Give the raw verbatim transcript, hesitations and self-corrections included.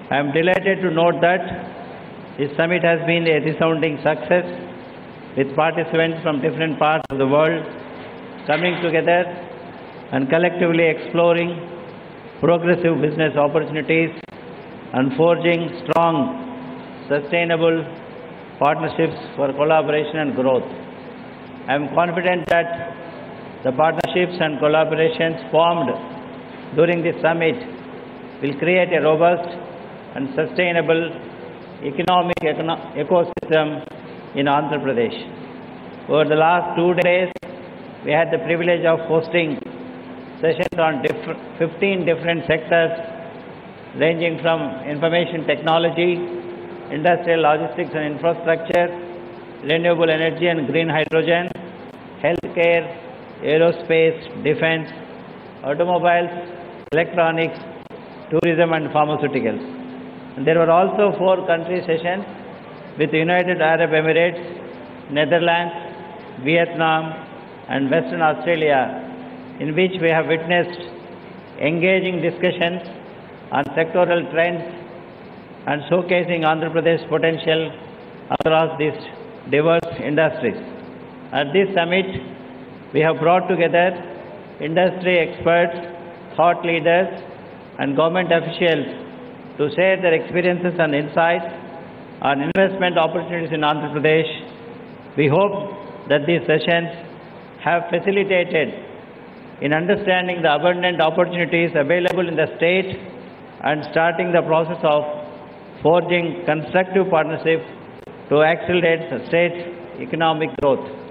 I am delighted to note that this summit has been a resounding success, with participants from different parts of the world coming together and collectively exploring progressive business opportunities and forging strong, sustainable partnerships for collaboration and growth. I am confident that the partnerships and collaborations formed during this summit will create a robust and sustainable economic econo ecosystem in Andhra Pradesh. Over the last two days, we had the privilege of hosting sessions on diff fifteen different sectors, ranging from information technology, industrial logistics and infrastructure, renewable energy and green hydrogen, healthcare, aerospace, defense, automobiles, electronics, tourism and pharmaceuticals. And there were also four country sessions with the United Arab Emirates, Netherlands, Vietnam and Western Australia, in which we have witnessed engaging discussions on sectoral trends and showcasing Andhra Pradesh's potential across these diverse industries. At this summit, we have brought together industry experts, thought leaders, and government officials to share their experiences and insights on investment opportunities in Andhra Pradesh. We hope that these sessions have facilitated in understanding the abundant opportunities available in the state and starting the process of forging constructive partnership to accelerate the state's economic growth.